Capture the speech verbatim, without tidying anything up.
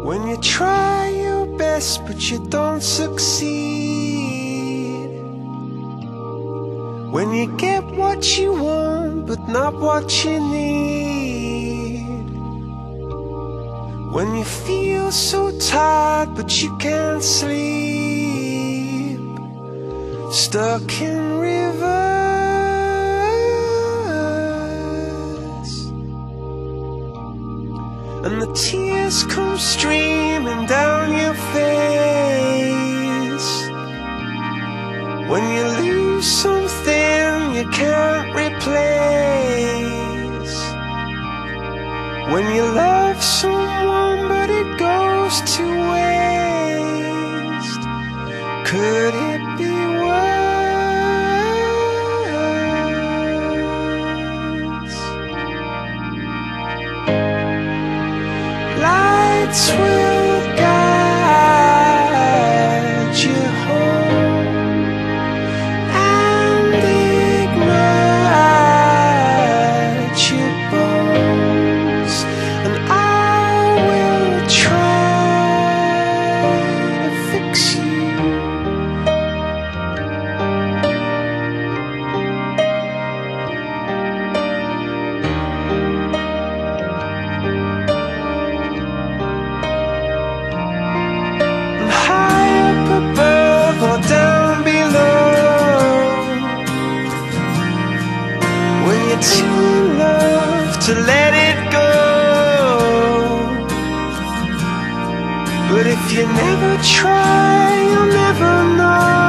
When you try your best but you don't succeed, when you get what you want but not what you need, when you feel so tired but you can't sleep, stuck in rivers, and the tears come streaming down your face, when you lose something you can't replace, when you love someone but it goes to waste. Could it be worse? Lights will guide you home and ignite your bones, and I will try to fix you. Above or down below, when you're too in love to let it go, but if you never try, you'll never know.